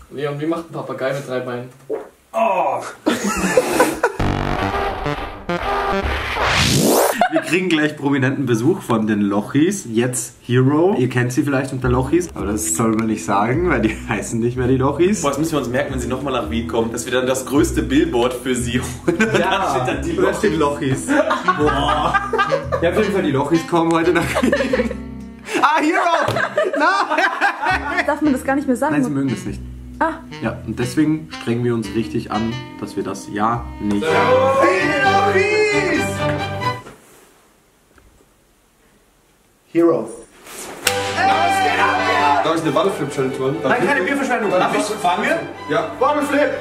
Leon, wie macht ein Papagei mit 3 Beinen? Oh! Wir kriegen gleich prominenten Besuch von den Lochis, jetzt Hero. Ihr kennt sie vielleicht unter Lochis, aber das soll man nicht sagen, weil die heißen nicht mehr die Lochis. Boah, das müssen wir uns merken, wenn sie nochmal nach Wien kommen, dass wir dann das größte Billboard für sie holen. Ja, da steht dann die da steht Lochis. Boah. Ja, auf jeden Fall, die Lochis kommen heute nach Wien. Ah, Hero! Nein! Darf man das gar nicht mehr sagen? Nein, sie mögen das nicht. Ah. Ja, und deswegen strengen wir uns richtig an, dass wir das ja nicht. Hero. Darf ich eine Watteflip-Challenge machen? Nein, keine Bierverschwendung. Darf ich fangen? Ja. Watteflip.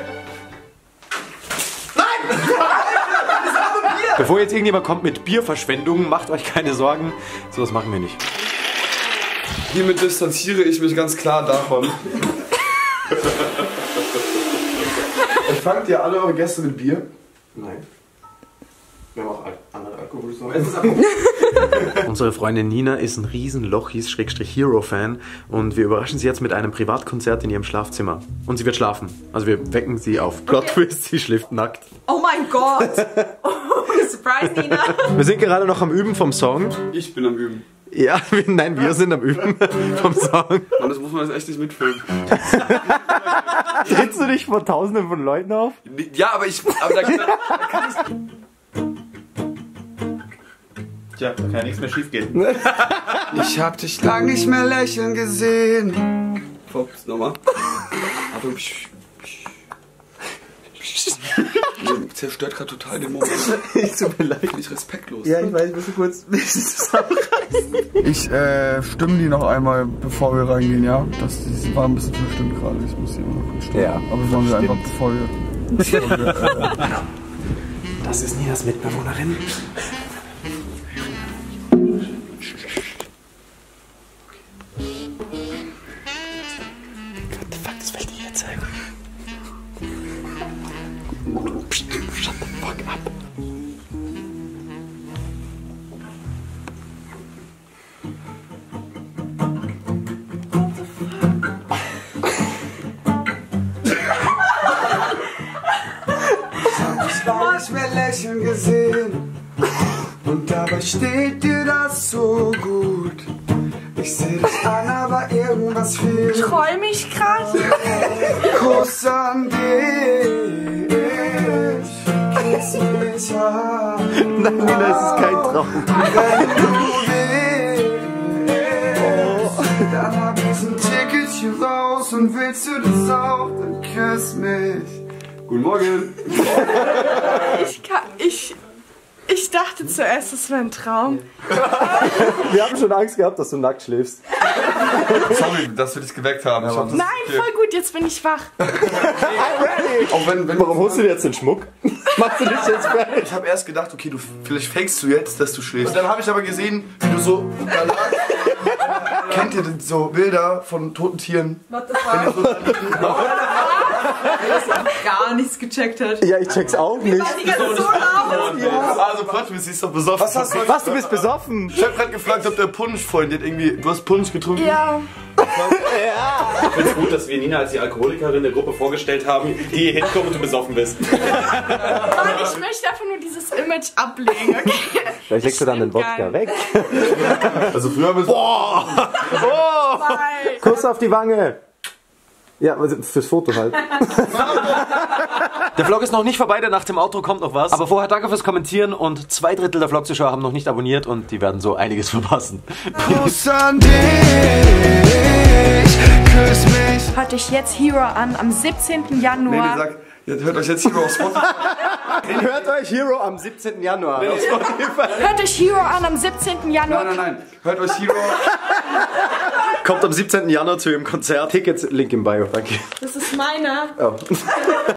Bevor jetzt irgendjemand kommt mit Bierverschwendung, macht euch keine Sorgen. Sowas machen wir nicht. Hiermit distanziere ich mich ganz klar davon. Empfangt ihr alle eure Gäste mit Bier? Nein. Wir haben auch andere Alkohol. Unsere Freundin Nina ist ein riesen Lochis-Hero-Fan und wir überraschen sie jetzt mit einem Privatkonzert in ihrem Schlafzimmer. Und sie wird schlafen. Also wir wecken sie auf. Plot Twist, sie schläft nackt. Oh mein Gott! Surprise, Nina! Wir sind gerade noch am Üben vom Song. Ich bin am Üben. Ja, nein, wir sind am Üben vom Song. Und das muss man jetzt echt nicht mitfilmen. Trittst du dich vor Tausenden von Leuten auf? Ja, aber da kann ich... Tja, da kann ja nichts mehr schief gehen. Ich hab dich lang nicht mehr lächeln gesehen. Ups, nochmal. Aber zerstört gerade total den Moment. Ich tut mir leid. Bin ich respektlos. Ja, ich weiß, bist du kurz zusammenreißen. Ich stimme die noch einmal, bevor wir reingehen, ja? Das war ein bisschen verstimmt gerade. Ich muss die immer noch kurz stimmen. Ja, aber sollen wir einfach, bevor wir Das ist Ninas Mitbewohnerin. What the fuck, das will ich jetzt sagen. Shut the fuck up. Ich war nicht mehr lächeln gesehen. Und dabei steht dir das so gut. Ich seh dich an, aber irgendwas fehlt. Träum ich gerade? Kuss an dich. Kiss mich an. Nein, Nina, es ist kein Traum. Wenn du willst, dann hab ich ein Ticket hier raus. Und willst du das auch, dann küss mich. Guten Morgen. Ich dachte zuerst, es wäre ein Traum. Wir haben schon Angst gehabt, dass du nackt schläfst. Sorry, dass wir dich geweckt haben. Ich hab das Nein, voll gut, jetzt bin ich wach. auch wenn Warum holst du dir jetzt den Schmuck? Machst du dich jetzt fertig? Ich habe erst gedacht, okay, vielleicht fakest du jetzt, dass du schläfst. Und dann habe ich aber gesehen, wie du so da lagst. Kennt ihr denn so Bilder von toten Tieren? What the fuck? Gar nichts gecheckt hat. Ja, ich check's auch nicht. Die ganze so laut. Also Quatsch, du bist doch besoffen. Was, du bist besoffen? Ich hab grad gefragt, ob der Punsch vorhin irgendwie... Du hast Punsch getrunken? Ja. Ich finde es gut, dass wir Nina als die Alkoholikerin der Gruppe vorgestellt haben, die hier hinkommt und du besoffen bist. Mann, ich möchte einfach nur dieses Image ablegen, okay? Vielleicht legst du dann den Wodka weg. Also früher bist du... Boah! Nein. Kuss auf die Wange. Ja, also fürs Foto halt. Der Vlog ist noch nicht vorbei, denn nach dem Outro kommt noch was. Aber vorher danke fürs Kommentieren und 2/3 der Vlog-Zuschauer haben noch nicht abonniert und die werden so einiges verpassen. Kuss an dich, küss mich. Hört euch jetzt Hero an, am 17. Nee, Januar. die sagt, ihr hört euch jetzt hier auf Spotify. Hört euch Hero am 17. Januar. Hört euch Hero an, am 17. Januar. Nein. Hört euch Hero... Kommt am 17. Januar zu ihrem Konzert. Tickets, Link im Bio. Danke. Das ist meiner. Oh.